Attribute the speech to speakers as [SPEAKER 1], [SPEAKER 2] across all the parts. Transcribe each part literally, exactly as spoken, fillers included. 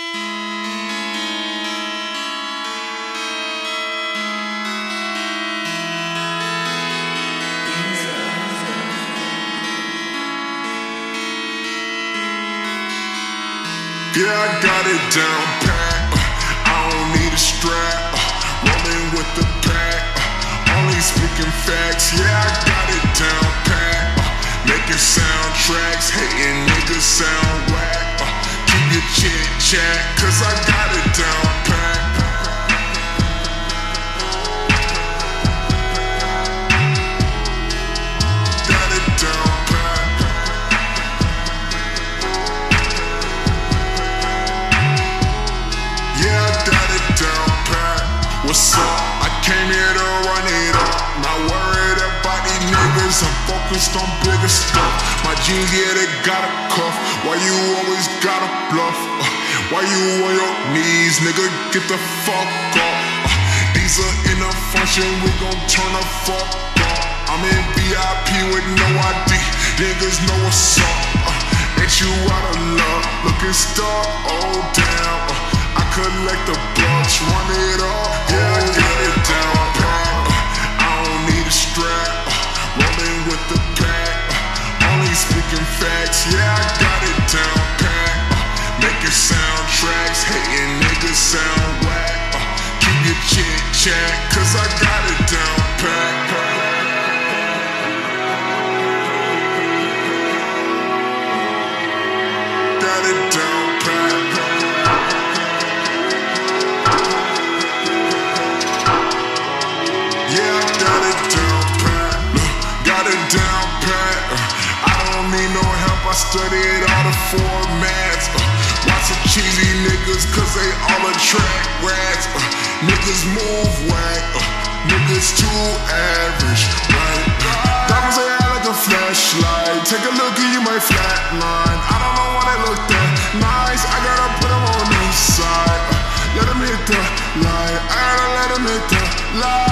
[SPEAKER 1] Yeah, I got it down pat, uh, I don't need a strap, uh, rolling with the pack, uh, only speaking facts. Yeah, I got it down pat, uh, making soundtracks, hating niggas sound whack, uh, keep your chit chat, cause I got it down pat. Got it down pat. Yeah, I got it down pat. What's up? I came here to run it up. Not worried about these niggas, I'm focused on bigger stuff. My jeans, yeah, they got a cuff. Why you always gotta bluff? Uh, why you on your knees, nigga? Get the fuck up. Uh, these are in a function, we gon' turn the fuck up. I'm in V I P with no I D, niggas know what's up. Uh, ain't you out of luck? Looking stuck, oh damn. Uh, I collect the bucks, run it up. Yeah, I got it down pat. Uh, I don't need a strap, uh, rolling with the pack, uh, only speaking facts. Yeah, I got it down pat, uh, making soundtracks, hating niggas sound whack, uh, keep your chit chat, cause I got it down pat. Got it down pat. Yeah, I got it down pat. Look, got it down pat. Uh, I don't need no help, I studied all the formats. Uh, lots of cheesy niggas, cause they all attract rats. Uh, niggas move whack, uh, niggas too average, right? Diamonds they out like a flashlight. Take a look and you might flatline. I don't know why they look that nice, I gotta put them on the side. Uh, let them hit the light, I gotta let them hit the light.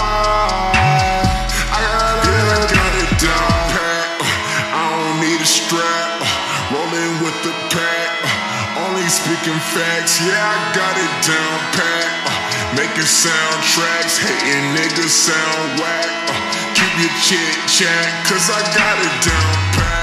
[SPEAKER 1] Rolling with the pack, uh, only speaking facts. Yeah, I got it down pat, uh, making soundtracks, hating niggas sound whack, uh, keep your chit chat, cause I got it down pat.